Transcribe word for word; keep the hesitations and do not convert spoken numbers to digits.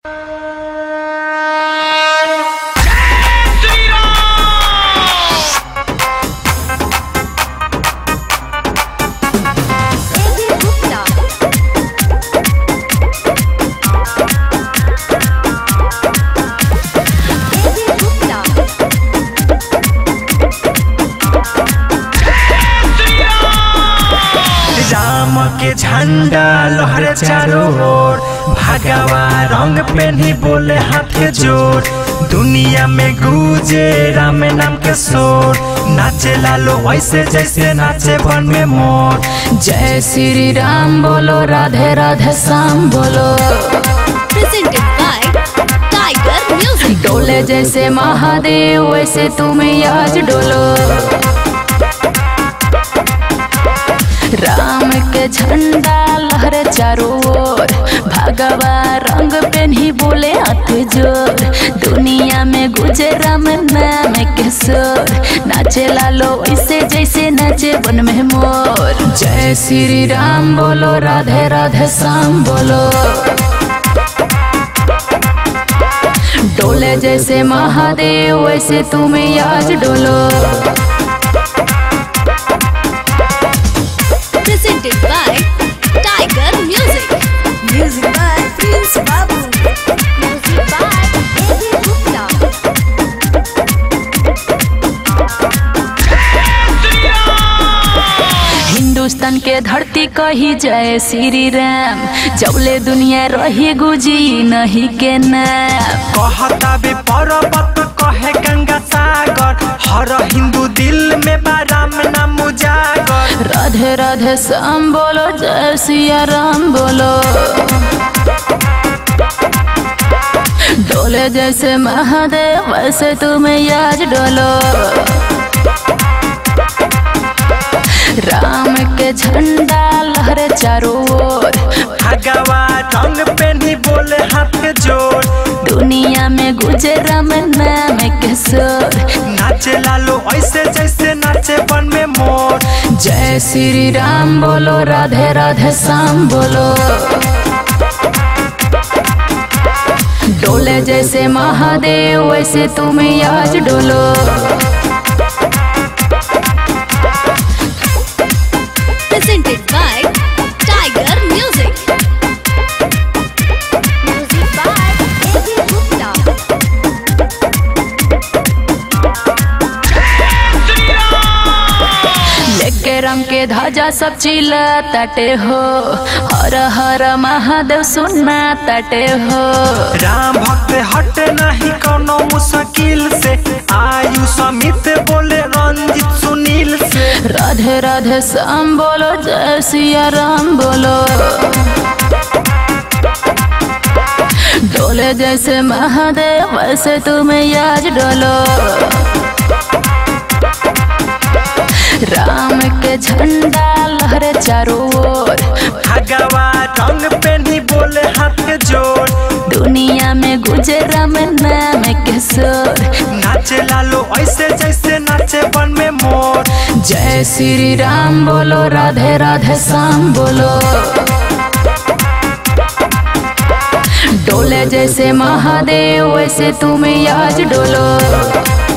राम के झंडा लहरे चारों ओर, भगवा रंग पेन्ही बोले हाथ जोड़। दुनिया में गूंजे राम नाम के शोर, नाचे लालो वैसे जैसे नाचे वन में मोर। जय श्री राम बोलो, राधे राधे श्याम बोलो। Presented by Tiger Music। डोले जैसे महादेव वैसे तुम्हें आज डोलो। राम के झंडा लहरे चारों ओर, भगवा रंग पेन्ही बोले हाथ जोड़। दुनिया में गुजे राम नाम के शोर, नाचे लालो ऐसे जैसे नाचे वन में मोर। जय श्री राम बोलो, राधे राधे श्याम बोलो। डोले जैसे महादेव वैसे तुम्हें आज डोलो। Presented by Tiger Music। Music by Prince Babu। Music by A B Gupta। Hindustan के धरती कही जय श्री राम, जबले दुनिया रही गुजी नहीं के नाम। कहता बे पर्वत कहे गंगा सागर, हर हिंदू दिल में बा राम नाम उजागर। राधे राधे श्याम बोलो, जय सिया राम बोलो। डोले जैसे महादेव वैसे तुम्हें आज डोलो। राम के झंडा लहरे चारों ओर, भगवा रंग पेन्ही बोले हाथ जोड़। दुनिया में गुजे राम नाम के शोर, नाचे लालो ऐसे जैसे नाचे वन में मोर। जय श्री राम बोलो, राधे राधे श्याम बोलो। डोले जैसे महादेव वैसे तुम्हें आज डोलो। Presented by Tiger Music। Music by A B Gupta। लेके रंग के ध्वजा सब चिल्ला तटे हो, हर हर महादेव सुनना तटे हो। राम भक्त हट नहीं कोनो मुश्किल से, आयु समित बोले रंजित सुनील से। राधे राधे श्याम बोलो, जय सिया राम बोलो। डोले जैसे महादेव वैसे तुम्हें आज डोलो। राम के झंडा लहरे चारों ओर, भगवा रंग पेन्ही बोले हाथ जोड़। दुनिया में गुजे राम नाम के शोर, नाचे लालो ऐसे जैसे नाचे वन में मोर। जय श्री राम बोलो, राधे राधे श्याम बोलो। डोले जैसे महादेव वैसे तुम्हें आज डोलो।